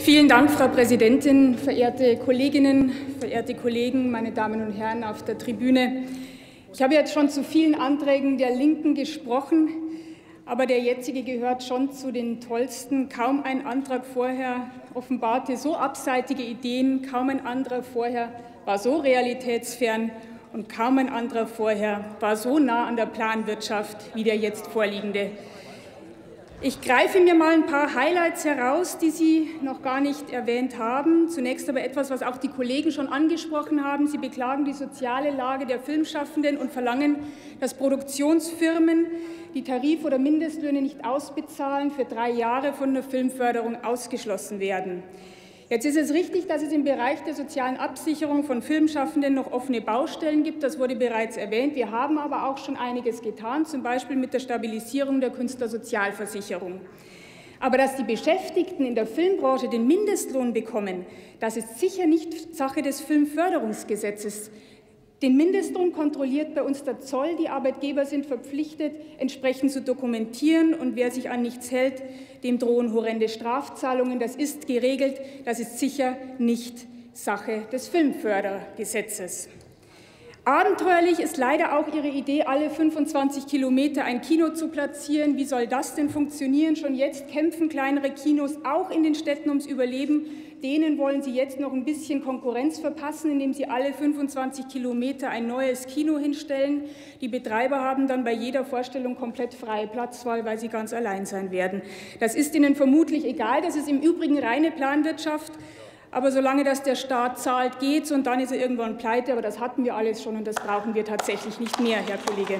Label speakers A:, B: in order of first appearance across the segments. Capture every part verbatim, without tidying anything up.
A: Vielen Dank, Frau Präsidentin, verehrte Kolleginnen, verehrte Kollegen, meine Damen und Herren auf der Tribüne. Ich habe jetzt schon zu vielen Anträgen der Linken gesprochen, aber der jetzige gehört schon zu den tollsten. Kaum ein Antrag vorher offenbarte so abseitige Ideen, kaum ein anderer vorher war so realitätsfern und kaum ein anderer vorher war so nah an der Planwirtschaft wie der jetzt vorliegende. Ich greife mir mal ein paar Highlights heraus, die Sie noch gar nicht erwähnt haben. Zunächst aber etwas, was auch die Kollegen schon angesprochen haben. Sie beklagen die soziale Lage der Filmschaffenden und verlangen, dass Produktionsfirmen die Tarif- oder Mindestlöhne nicht ausbezahlen, für drei Jahre von der Filmförderung ausgeschlossen werden. Jetzt ist es richtig, dass es im Bereich der sozialen Absicherung von Filmschaffenden noch offene Baustellen gibt. Das wurde bereits erwähnt. Wir haben aber auch schon einiges getan, zum Beispiel mit der Stabilisierung der Künstlersozialversicherung. Aber dass die Beschäftigten in der Filmbranche den Mindestlohn bekommen, das ist sicher nicht Sache des Filmförderungsgesetzes. Den Mindestlohn kontrolliert bei uns der Zoll. Die Arbeitgeber sind verpflichtet, entsprechend zu dokumentieren. Und wer sich an nichts hält, dem drohen horrende Strafzahlungen. Das ist geregelt. Das ist sicher nicht Sache des Filmfördergesetzes. Abenteuerlich ist leider auch Ihre Idee, alle fünfundzwanzig Kilometer ein Kino zu platzieren. Wie soll das denn funktionieren? Schon jetzt kämpfen kleinere Kinos auch in den Städten ums Überleben. Denen wollen Sie jetzt noch ein bisschen Konkurrenz verpassen, indem Sie alle fünfundzwanzig Kilometer ein neues Kino hinstellen. Die Betreiber haben dann bei jeder Vorstellung komplett freie Platzwahl, weil sie ganz allein sein werden. Das ist Ihnen vermutlich egal. Das ist im Übrigen reine Planwirtschaft. Aber solange das der Staat zahlt, geht's, und dann ist er irgendwann pleite. Aber das hatten wir alles schon und das brauchen wir tatsächlich nicht mehr, Herr Kollege.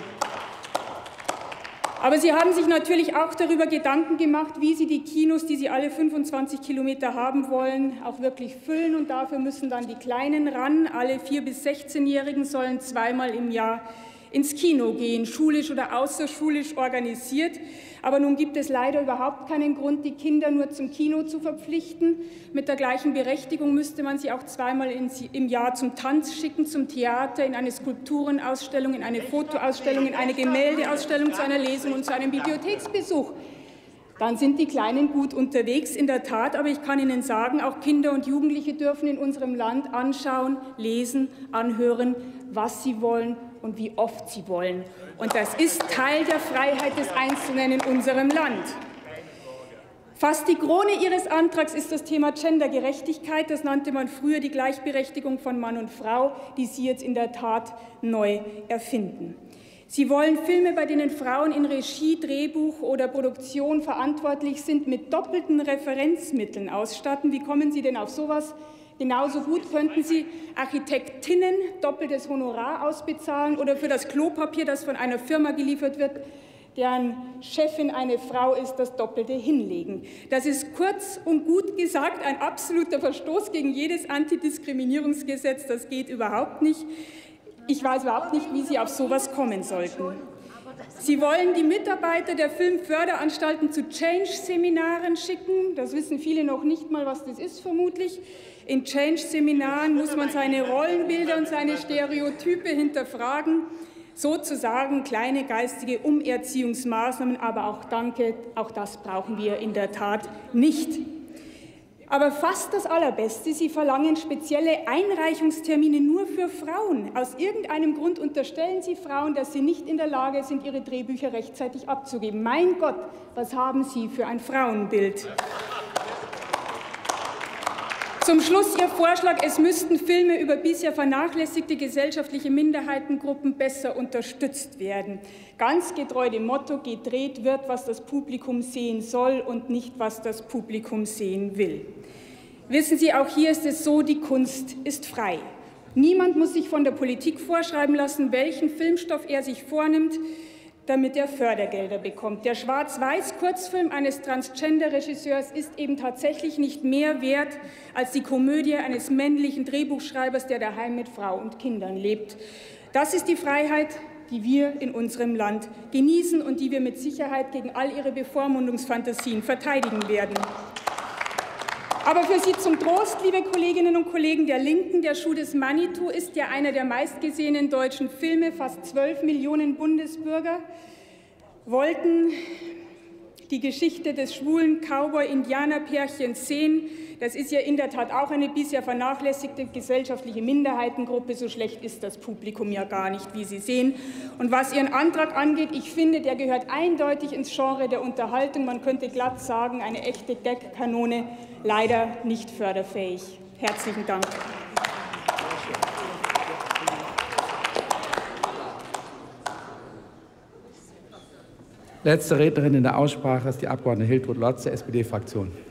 A: Aber Sie haben sich natürlich auch darüber Gedanken gemacht, wie Sie die Kinos, die Sie alle fünfundzwanzig Kilometer haben wollen, auch wirklich füllen. Und dafür müssen dann die Kleinen ran. Alle vier- bis sechzehnjährigen sollen zweimal im Jahr ins Kino gehen, schulisch oder außerschulisch organisiert. Aber nun gibt es leider überhaupt keinen Grund, die Kinder nur zum Kino zu verpflichten. Mit der gleichen Berechtigung müsste man sie auch zweimal im Jahr zum Tanz schicken, zum Theater, in eine Skulpturenausstellung, in eine Fotoausstellung, in eine Gemäldeausstellung, zu einer Lesung und zu einem Bibliotheksbesuch. Dann sind die Kleinen gut unterwegs, in der Tat. Aber ich kann Ihnen sagen, auch Kinder und Jugendliche dürfen in unserem Land anschauen, lesen, anhören, was sie wollen und wie oft sie wollen. Und das ist Teil der Freiheit des Einzelnen in unserem Land. Fast die Krone Ihres Antrags ist das Thema Gendergerechtigkeit. Das nannte man früher die Gleichberechtigung von Mann und Frau, die Sie jetzt in der Tat neu erfinden. Sie wollen Filme, bei denen Frauen in Regie, Drehbuch oder Produktion verantwortlich sind, mit doppelten Referenzmitteln ausstatten. Wie kommen Sie denn auf sowas? Genauso gut könnten Sie Architektinnen doppeltes Honorar ausbezahlen oder für das Klopapier, das von einer Firma geliefert wird, deren Chefin eine Frau ist, das Doppelte hinlegen. Das ist kurz und gut gesagt ein absoluter Verstoß gegen jedes Antidiskriminierungsgesetz. Das geht überhaupt nicht. Ich weiß überhaupt nicht, wie Sie auf sowas kommen sollten. Sie wollen die Mitarbeiter der Filmförderanstalten zu Change-Seminaren schicken. Das wissen viele noch nicht mal, was das ist, vermutlich. In Change-Seminaren muss man seine Rollenbilder und seine Stereotype hinterfragen. Sozusagen kleine geistige Umerziehungsmaßnahmen, aber auch danke, auch das brauchen wir in der Tat nicht. Aber fast das Allerbeste, Sie verlangen spezielle Einreichungstermine nur für Frauen. Aus irgendeinem Grund unterstellen Sie Frauen, dass sie nicht in der Lage sind, ihre Drehbücher rechtzeitig abzugeben. Mein Gott, was haben Sie für ein Frauenbild? Zum Schluss Ihr Vorschlag, es müssten Filme über bisher vernachlässigte gesellschaftliche Minderheitengruppen besser unterstützt werden. Ganz getreu dem Motto, gedreht wird, was das Publikum sehen soll und nicht, was das Publikum sehen will. Wissen Sie, auch hier ist es so, die Kunst ist frei. Niemand muss sich von der Politik vorschreiben lassen, welchen Filmstoff er sich vornimmt, damit er Fördergelder bekommt. Der Schwarz-Weiß-Kurzfilm eines Transgender-Regisseurs ist eben tatsächlich nicht mehr wert als die Komödie eines männlichen Drehbuchschreibers, der daheim mit Frau und Kindern lebt. Das ist die Freiheit, die wir in unserem Land genießen und die wir mit Sicherheit gegen all Ihre Bevormundungsfantasien verteidigen werden. Aber für Sie zum Trost, liebe Kolleginnen und Kollegen der Linken, der Schuh des Manitou ist ja einer der meistgesehenen deutschen Filme. Fast zwölf Millionen Bundesbürger wollten die Geschichte des schwulen Cowboy-Indianer-Pärchens sehen. Das ist ja in der Tat auch eine bisher vernachlässigte gesellschaftliche Minderheitengruppe. So schlecht ist das Publikum ja gar nicht, wie Sie sehen. Und was Ihren Antrag angeht, ich finde, der gehört eindeutig ins Genre der Unterhaltung. Man könnte glatt sagen, eine echte Gag-Kanone, leider nicht förderfähig. Herzlichen Dank.
B: Letzte Rednerin in der Aussprache ist die Abgeordnete Hiltrud Lotze, S P D-Fraktion.